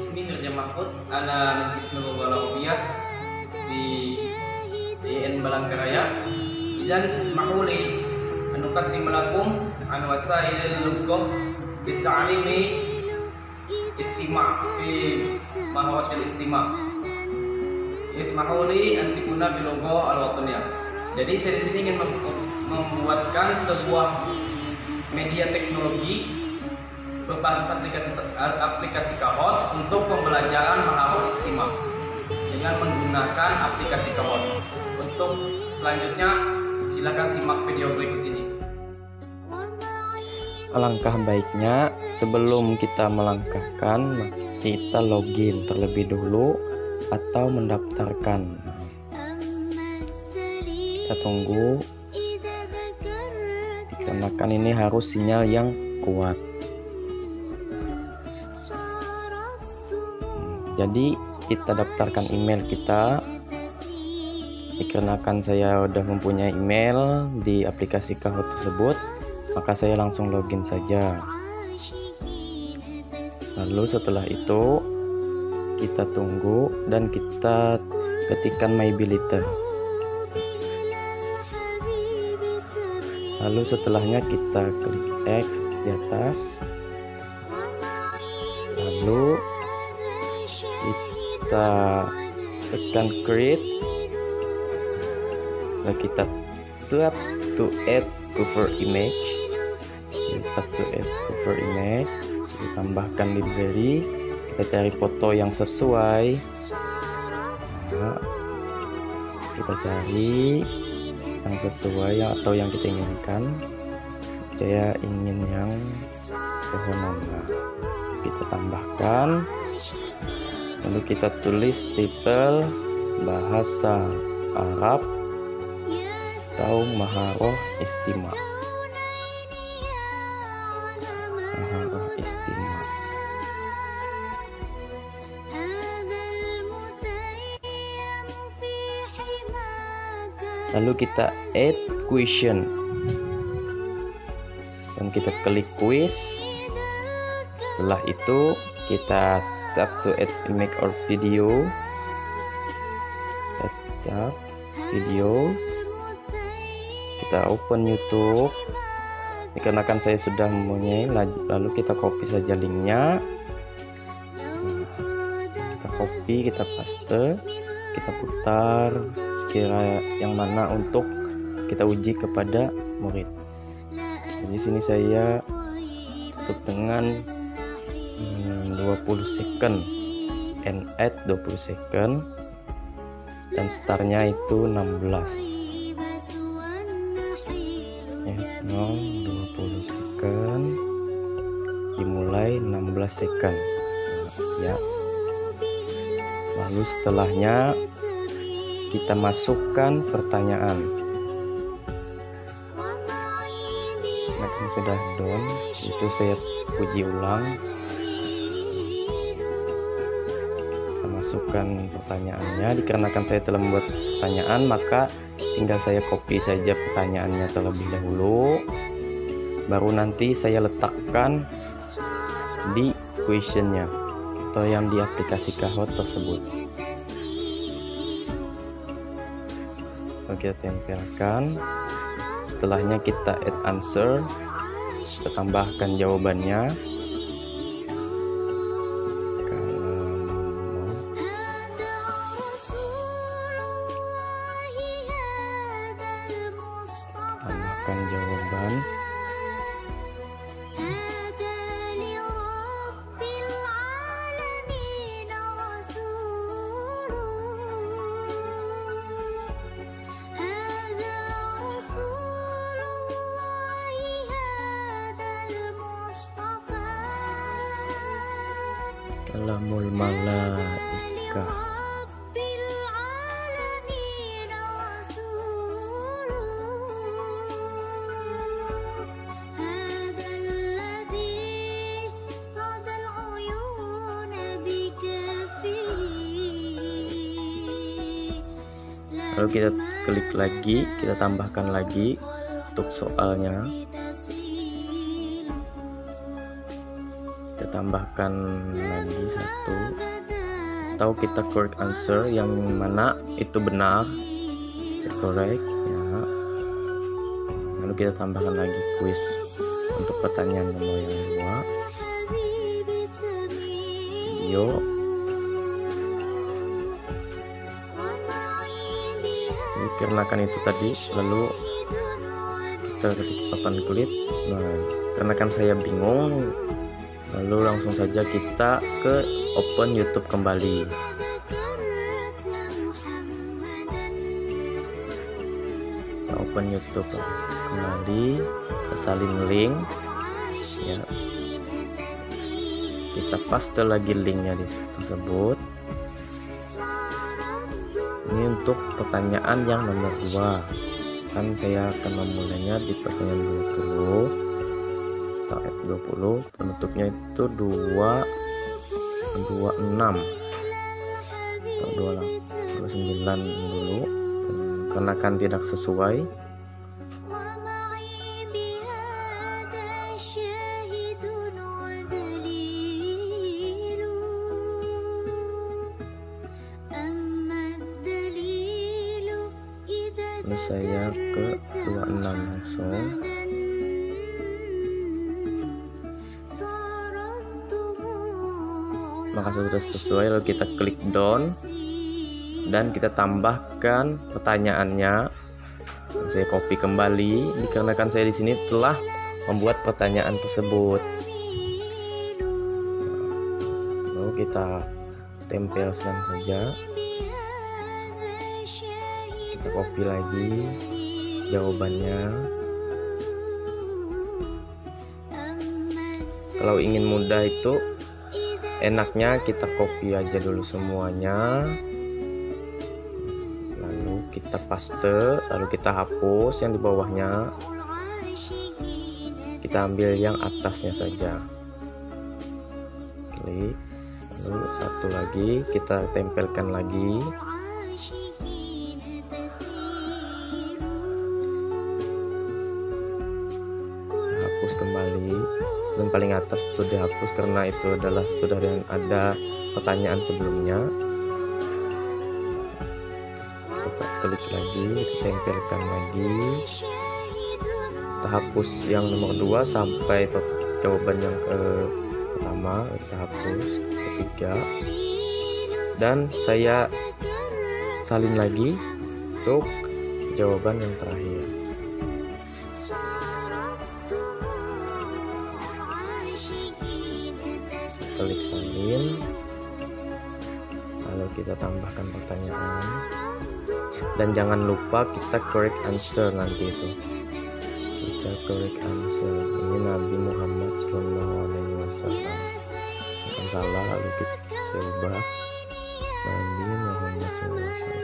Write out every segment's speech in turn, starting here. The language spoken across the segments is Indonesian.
Ismi Mirja Mahmud, ana min Ismil Arabiyah di IN Balangkaraya. Idzan isma'u li an uqaddim lakum an wasailil lughah bi ta'limi istima' fi maharatil istima'. Isma'u li an tikuna bil lughah al-wataniyah. Jadi saya di sini ingin membuatkan sebuah media teknologi berbasis aplikasi Kahoot untuk pembelajaran Maharot Istima dengan menggunakan aplikasi Kahoot. Untuk selanjutnya silakan simak video berikut ini. Alangkah baiknya sebelum kita melangkahkan kita login terlebih dulu atau mendaftarkan. Kita tunggu dikarenakan ini harus sinyal yang kuat. Jadi kita daftarkan email kita. Dikarenakan saya sudah mempunyai email di aplikasi Kahoot tersebut, maka saya langsung login saja. Lalu setelah itu kita tunggu dan kita ketikkan my billeter. Lalu setelahnya kita klik X di atas. Lalu kita tekan create. Lalu kita tap to add cover image. Kita to add cover image. Kita tambahkan library. Kita cari foto yang sesuai. Nah, kita cari yang sesuai atau yang kita inginkan. Saya ingin yang pohonan. Nah, kita tambahkan. Lalu kita tulis title bahasa Arab atau Maharot Istima. Maharot Istima. Lalu kita add question dan kita klik quiz. Setelah itu kita tap to add image or video. Kita tap video. Kita open YouTube. Dikarenakan saya sudah mempunyai, lalu kita copy saja linknya. Kita copy, kita paste, kita putar sekira yang mana untuk kita uji kepada murid. Jadi sini saya tutup dengan 20 second, and add 20 second, dan startnya itu 16. 20 second dimulai 16 second ya. Lalu setelahnya kita masukkan pertanyaan. Nah, kan sudah done, itu saya uji ulang. Kita masukkan pertanyaannya. Dikarenakan saya telah membuat pertanyaan, maka tinggal saya copy saja pertanyaannya terlebih dahulu, baru nanti saya letakkan di questionnya atau yang di aplikasi Kahoot tersebut. Oke, kita tempelkan. Setelahnya kita add answer, kita tambahkan jawabannya. Tambahkan jawaban. Kalamul malaikah. Lalu kita klik lagi, kita tambahkan lagi untuk soalnya. kita tambahkan lagi satu, atau kita correct answer yang mana itu benar, correct ya. Lalu kita tambahkan lagi quiz untuk pertanyaan nomor yang 2, video. Dikarenakan itu tadi, lalu kita ketik papan kulit. Nah, karena kan saya bingung, lalu langsung saja kita ke open YouTube kembali. Kita open YouTube kembali, kita salin link ya. Kita paste lagi linknya di tersebut. Ini untuk pertanyaan yang nomor 2. Kan saya akan memulainya di pertanyaan 20, start at 20, penutupnya itu 26 atau 29 dulu, karena kan tidak sesuai. Lalu saya ke 26 langsung. Maka sudah sesuai, lalu kita klik down dan kita tambahkan pertanyaannya. Saya copy kembali dikarenakan saya di sini telah membuat pertanyaan tersebut. Lalu kita tempelkan saja. Kita copy lagi jawabannya. Kalau ingin mudah itu enaknya kita copy aja dulu semuanya, lalu kita paste, lalu kita hapus yang di bawahnya, kita ambil yang atasnya saja, klik, lalu satu lagi kita tempelkan lagi. Hapus kembali, dan paling atas itu dihapus karena itu adalah sudah ada pertanyaan sebelumnya. Kita klik lagi, kita tempelkan lagi, kita hapus yang nomor 2 sampai jawaban yang pertama, kita hapus ketiga, dan saya salin lagi untuk jawaban yang terakhir. Klik salin, lalu kita tambahkan pertanyaan, dan jangan lupa kita correct answer nanti itu. Kita correct answer, ini Nabi Muhammad SAW, bukan salah, lalu kita coba Nabi Muhammad SAW.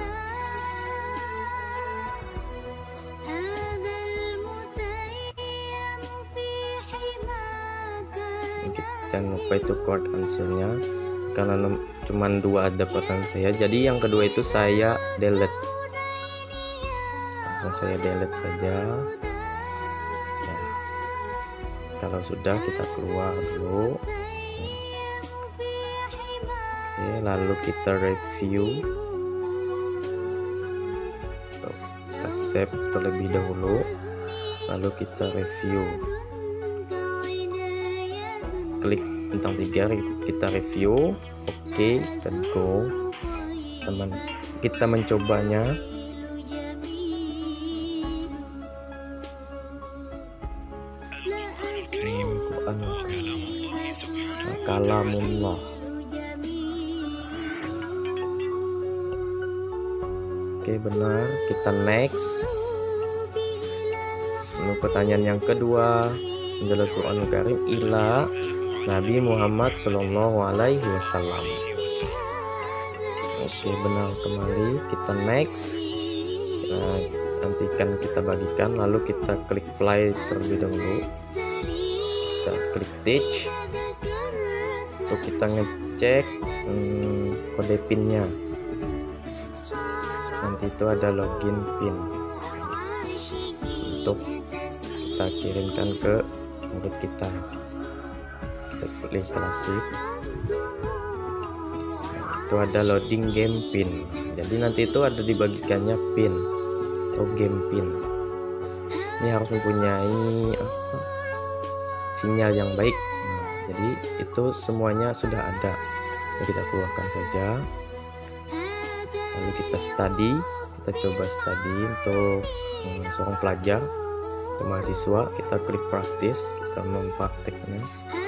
Jangan lupa itu correct answernya, karena cuman 2 ada pertanyaan saya, jadi yang kedua itu saya delete, langsung saya delete saja ya. Kalau sudah, kita keluar dulu. Oke, lalu kita review. Kita save terlebih dahulu, lalu kita review. Klik bintang 3, kita review. Oke, kita go. Kita mencobanya. Kalamullah. Oke, benar. Kita next. Lalu pertanyaan yang kedua, adalah Quranul Karim ila Nabi Muhammad Sallallahu Alaihi Wasallam. Oke, benar kembali. Kita next. Nantikan kita bagikan, lalu kita klik play terlebih dahulu. Kita klik teach. Untuk kita ngecek kode pinnya. Nanti itu ada login pin untuk kita kirimkan ke murid kita. Kita link klasik. Itu ada loading game pin. Jadi nanti itu ada dibagikannya pin atau game pin. Ini harus mempunyai sinyal yang baik. Jadi itu semuanya sudah ada. Jadi kita keluarkan saja. Lalu kita kita coba study untuk seorang pelajar atau mahasiswa. Kita klik praktis, kita memprakteknya.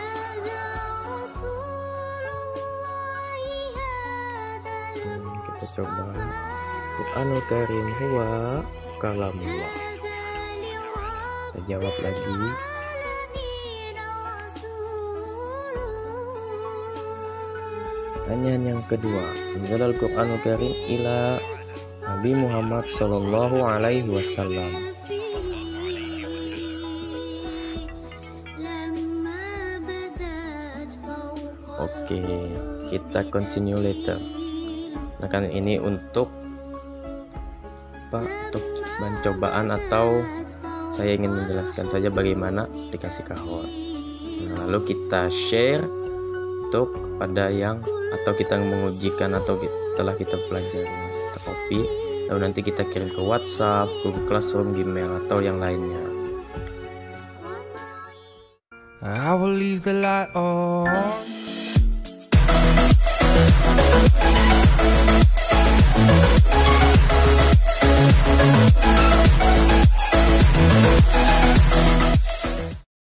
Kita coba Qur'anul Karim huwa kalamullah. Kita jawab lagi. Pertanyaan yang kedua, Al Qur'anul Karim ila Nabi Muhammad Sallallahu Alaihi Wasallam. Oke, kita continue later. Nah kan ini untuk untuk cobaan atau saya ingin menjelaskan saja bagaimana aplikasi Kahoot. Nah, lalu kita share untuk pada yang atau kita mengujikan atau setelah kita pelajari, kita copy lalu nanti kita kirim ke WhatsApp, Google Classroom, Gmail atau yang lainnya. I will leave the light on.